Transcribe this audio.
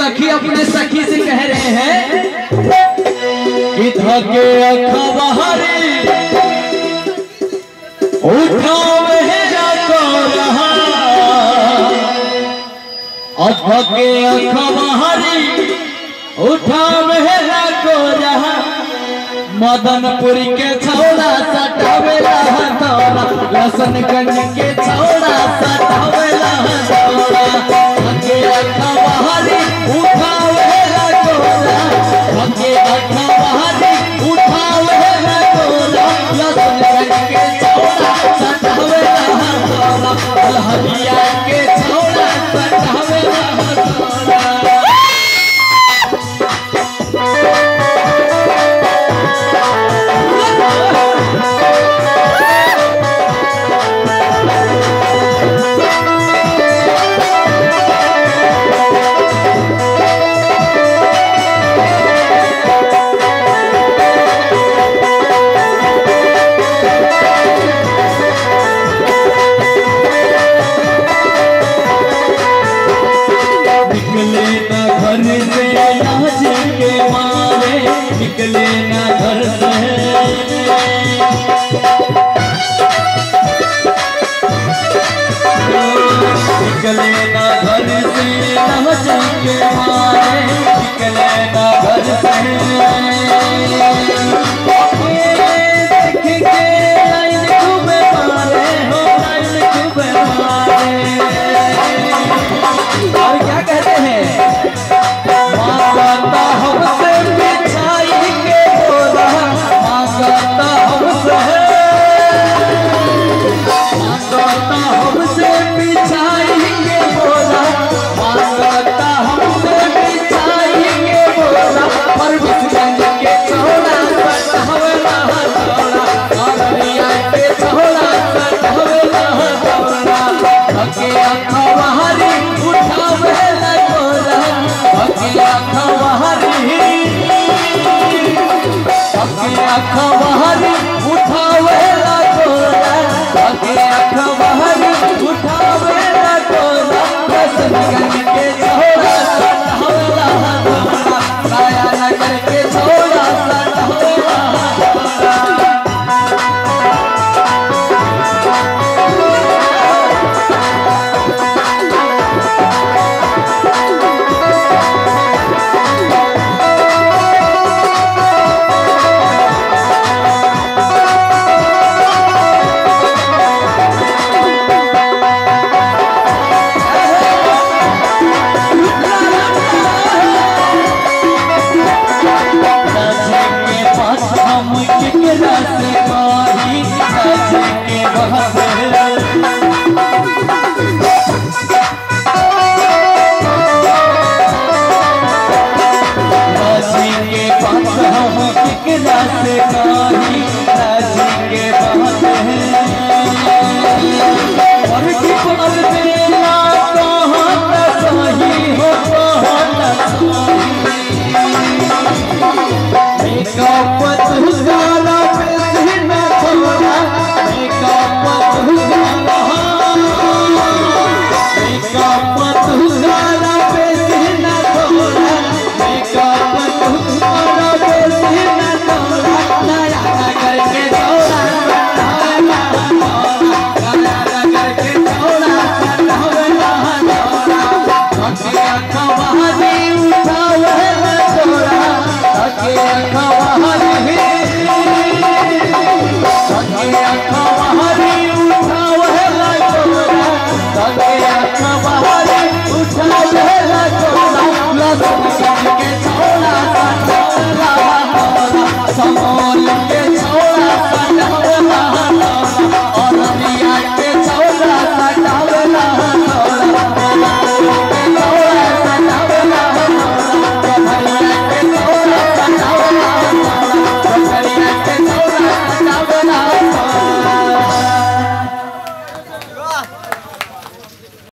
सखी अपने सखी से कह रहे हैं कि धके अखबारी उठावे को रहा, धके अखबारी उठावे को रहा, मदनपुरी के छौड़ा सटावेला हथौड़ा, लसनगंज के छौड़ा सटावेला हथौड़ा, धके अखबारी उठावेला कोरा, धके अखबारी उठावेला कोरा, लसनगंज के छौड़ा सटावेला हथौड़ा, लहरिया के छौड़ा सटावेला हथौड़ा। निकले ना घर से निकले ना घर से नमज के मारे, निकले ना घर से देख के लाइन खूब मारे हो, लाइन खूब मारे। और क्या कहते हैं, मांगता हमसे बिछाई के बोला, मांगता हमसे, मांगता हमसे बिछाई के बोला, मांगता हमसे बिछाई के बोला, परविशगंज के छौड़ा सटावेला हथौड़ा, अररिया के छौड़ा सटावेला हथौड़ा, धके अखबारी उठावेला कोरा, धके अखबारी उठावेला कोरा, धके अखबारी उठावेला कोरा, लसनगंज के छौड़ा सटावेला हथौड़ा, कायानगर के छौड़ा सटावेला हथौड़ा। के